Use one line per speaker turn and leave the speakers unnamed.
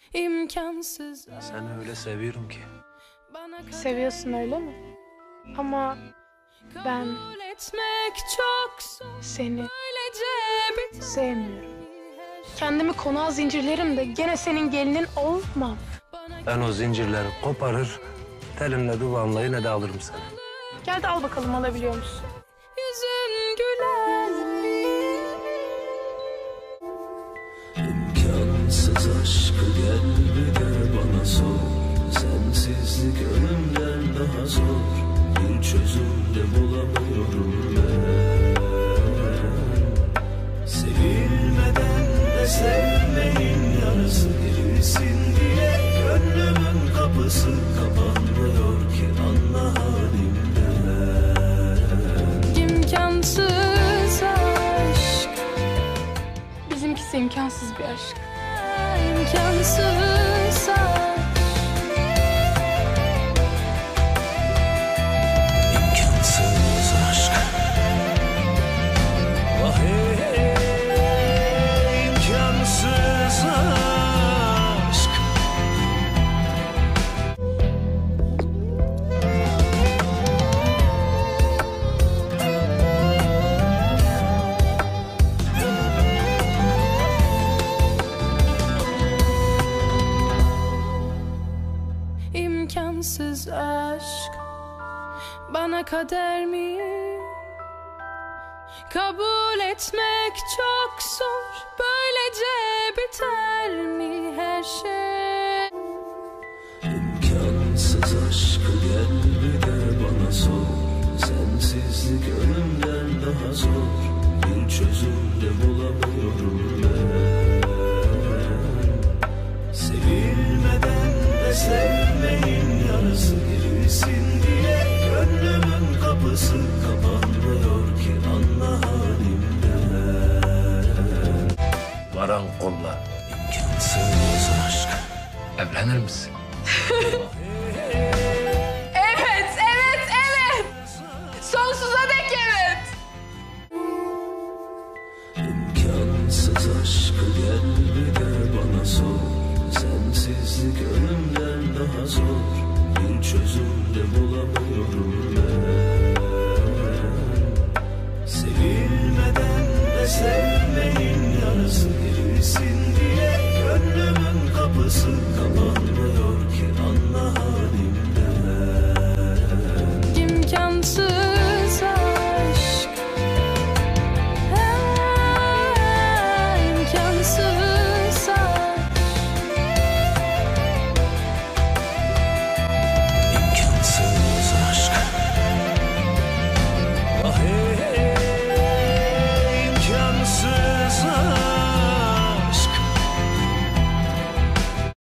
İmkansız.
Seni öyle seviyorum ki.
Seviyorsun öyle mi? Ama ben seni sevmiyorum. Kendimi konağa zincirlerim de gene senin gelinin olmam.
Ben o zincirleri koparır, telinle duvağımla yine de alırım seni.
Gel de al bakalım, alabiliyor musun?
Yüzün güler mi?
İmkansız aşkı gel bir de bana sor. Sensizlik ölümden daha zor. Bir çözüm de bulamıyorum ben. Sevilmeden de sevmeyin yarısı girilsin diye gönlümün kapısı kapanmıyor ki anla halimden.
İmkansız aşk.
Bizimkisi imkansız bir aşk.
İmkansız aşk.
İmkansız aşk. Ah imkansız aşk.
İmkansız aşk bana kader mi? Kabul etmek çok zor. Böylece biter mi her şey?
İmkansız aşkı gel bir de bana sor. Sensizlik ölümden daha zor. Bir çözüm de bulamıyorum ben. Sevilmeden de sevmeyin yarısı girilsin diye gönlümün kapısı kapanmıyor ki anla halimden.
Varan kolla.
İmkansız aşk.
Evlenir misin?
Evet, evet, evet. Sonsuza dek evet.
İmkansız aşkı gel bir de bana sor. Sensizlik ölümden daha zor. Bir çözüm de bulamıyorum ben.